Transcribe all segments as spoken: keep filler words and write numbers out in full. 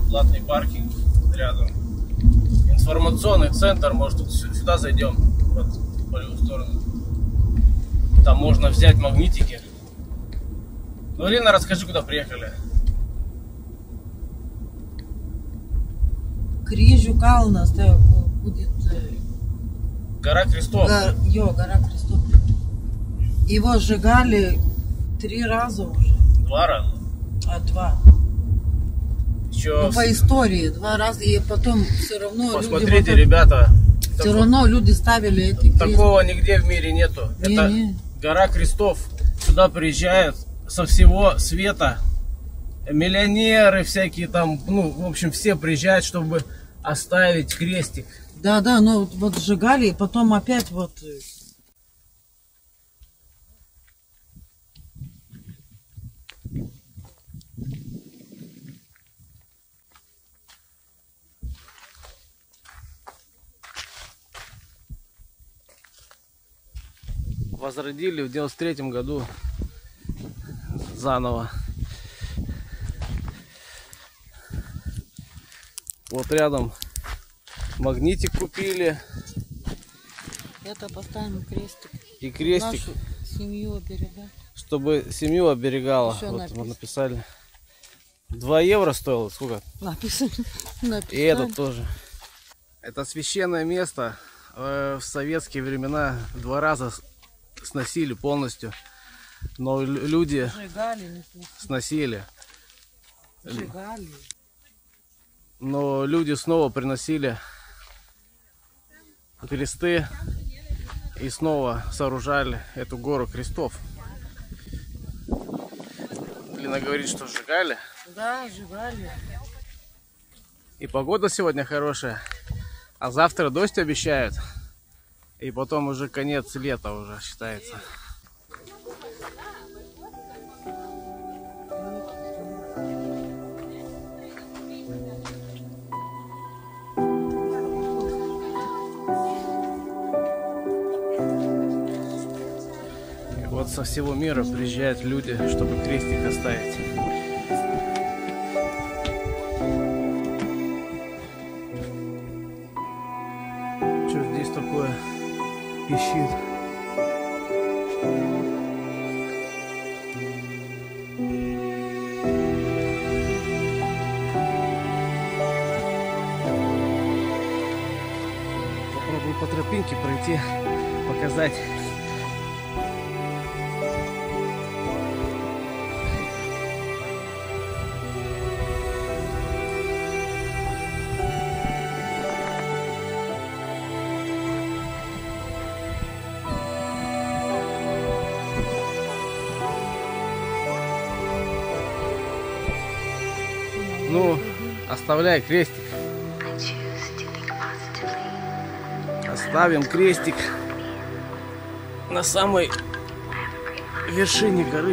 платный паркинг рядом. Информационный центр, может тут сюда зайдем, вот по левую сторону. Там можно взять магнитики. Ну, Лена, расскажи, куда приехали. Крижу Калнас, да, будет... Гора Крестов. Гора, йо, гора Крестов. Его сжигали три раза уже. Два раза? А, два. Еще... Ну, по истории, два раза, и потом все равно... Посмотрите, люди, ребята. Все такого, равно люди ставили эти... Такого нигде в мире нету. Не, Это не. гора Крестов. Сюда приезжают со всего света. Миллионеры всякие там, ну, в общем, все приезжают, чтобы оставить крестик. Да, да, ну вот сжигали, и потом опять вот... Возродили в девяносто третьем году заново. Вот рядом магнитик купили. Это поставим крестик. И крестик. Нашу семью оберегать. Чтобы семью оберегала. Еще вот написано. мы написали. два евро стоило. Сколько? Написано. Написали. И это тоже. Это священное место. В советские времена два раза сносили полностью. Но люди Сжигали, сносили. Сжигали. Но люди снова приносили кресты и снова сооружали эту гору крестов. Лена говорит, что сжигали. Да, сжигали. И погода сегодня хорошая. А завтра дождь обещают. И потом уже конец лета уже считается. И вот со всего мира приезжают люди, чтобы крестик оставить. Что здесь такое пищит? Попробую по тропинке пройти, показать. Ну, оставляй крестик. Оставим крестик на самой вершине горы.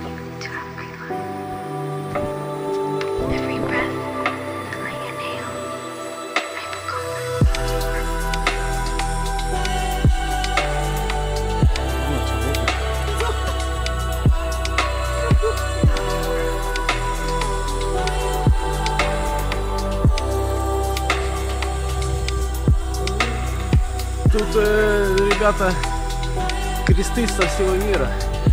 Тут, э, ребята, кресты со всего мира.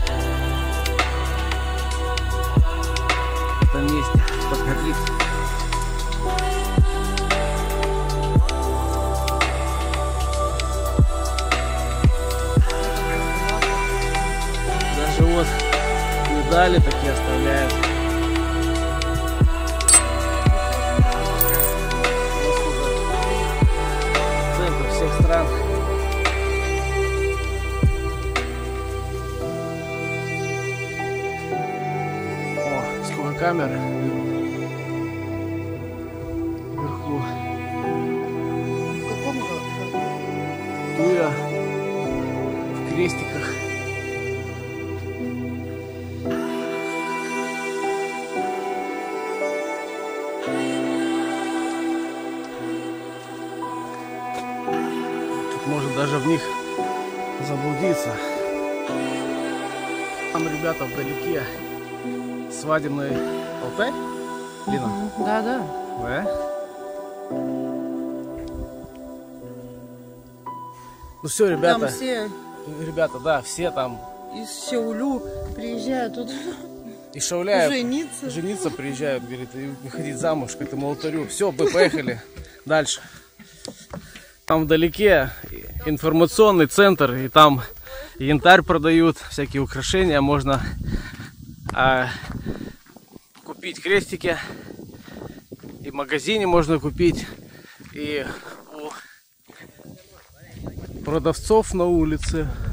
В этом месте подходить. Даже вот медали такие оставляют. Центр всех стран. Камеры вверху. В каком году? Туя в крестиках. Тут можно даже в них заблудиться. Там, ребята, вдалеке свадебный алтарь, Лена? Да, да. Да? Ну все, ребята. Там все Ребята, да, все там из Шаулю приезжают тут и шауляют. жениться. Жениться приезжают, говорит, и выходить замуж к этому алтарю. Все, мы поехали дальше. Там вдалеке информационный центр, и там янтарь продают, всякие украшения. Можно а, купить крестики. И в магазине можно купить. И у продавцов на улице